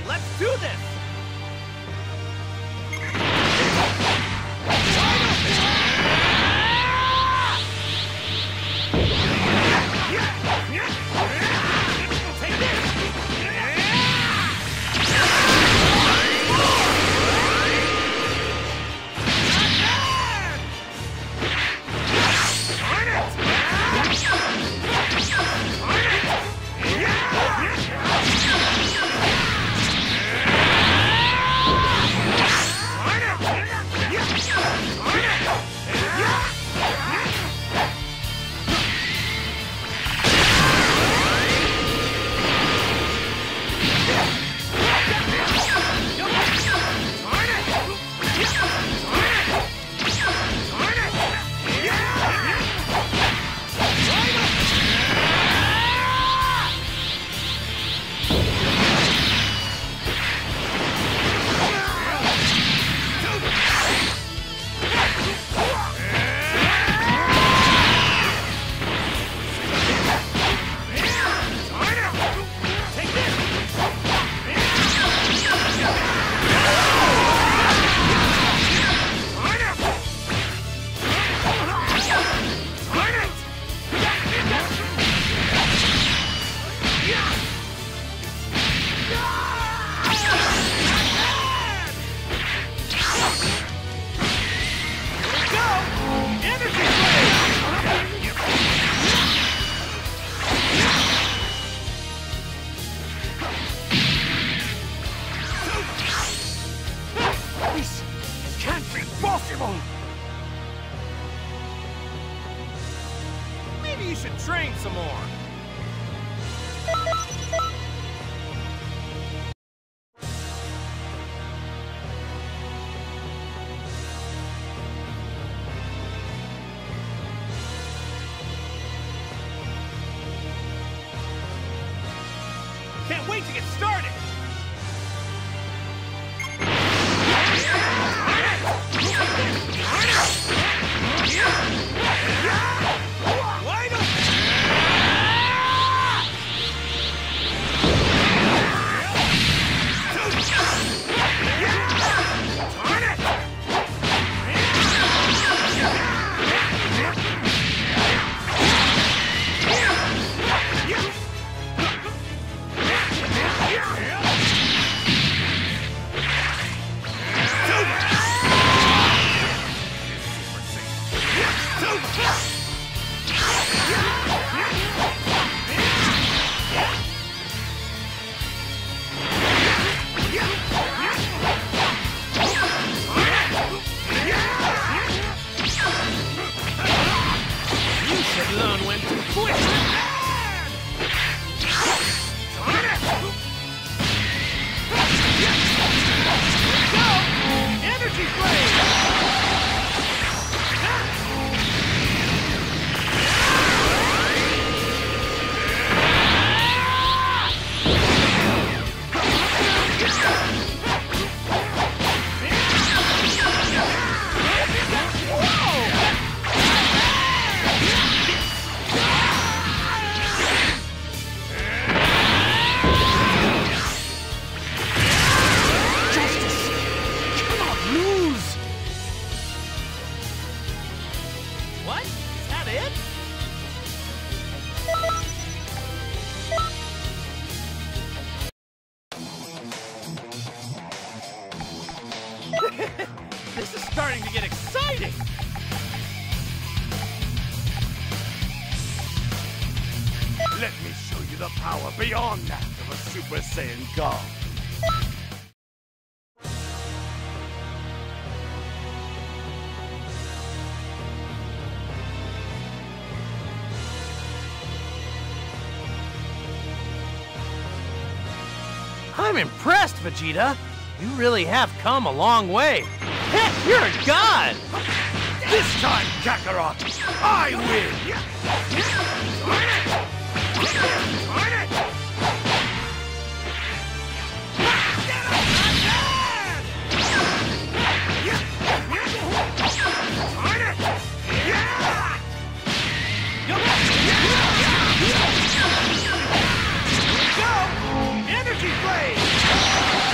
Let's do this! Maybe you should train some more. Can't wait to get started! Learn when to quit! Go! Energy blade! What? Is that it? This is starting to get exciting! Let me show you the power beyond that of a Super Saiyan God. I'm impressed, Vegeta. You really have come a long way. Heck, you're a god! This time, Kakarot, I win! Go! Energy blade!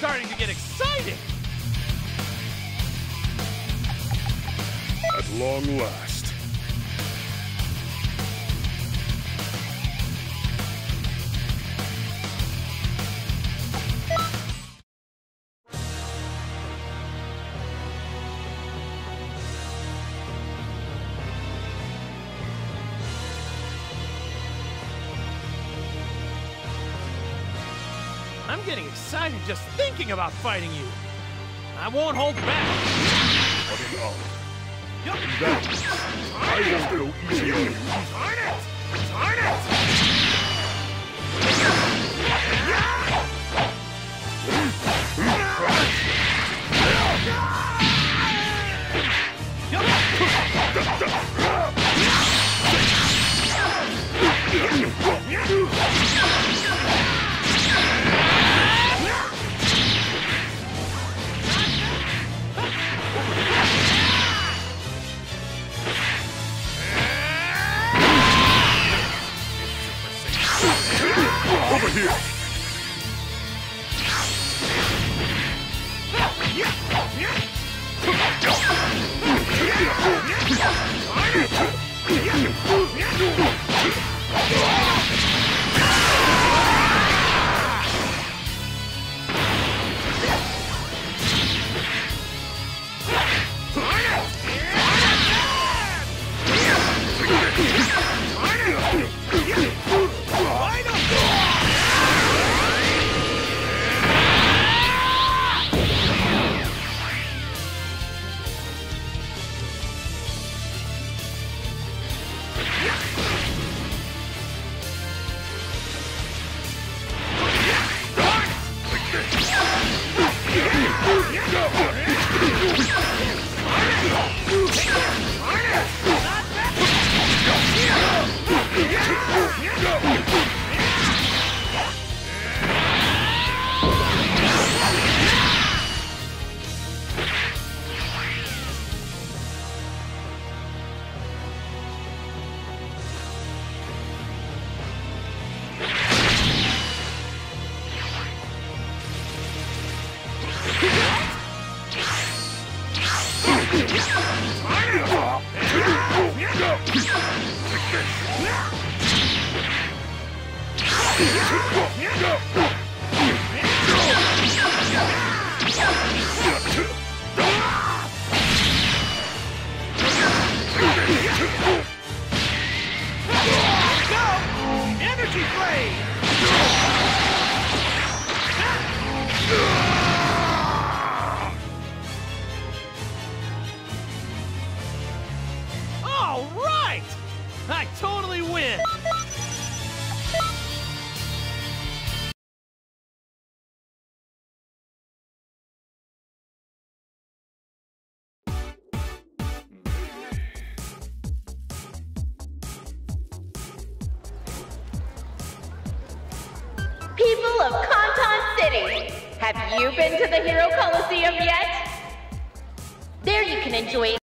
starting to get exciting! At long last. I'm getting excited just thinking about fighting you. I won't hold back. What an honor. That, I won't go easy on you. Darn it! Darn it! Over here! Energy blade! All right! I totally win! People of Kanton City, have you been to the Hero Coliseum yet? There you can enjoy